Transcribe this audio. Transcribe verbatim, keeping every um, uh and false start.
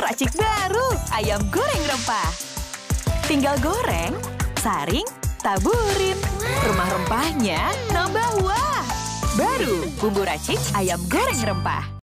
racik baru, ayam goreng rempah. Tinggal goreng, saring, taburin. Rumah rempahnya nambah wah. Baru bumbu racik ayam goreng rempah.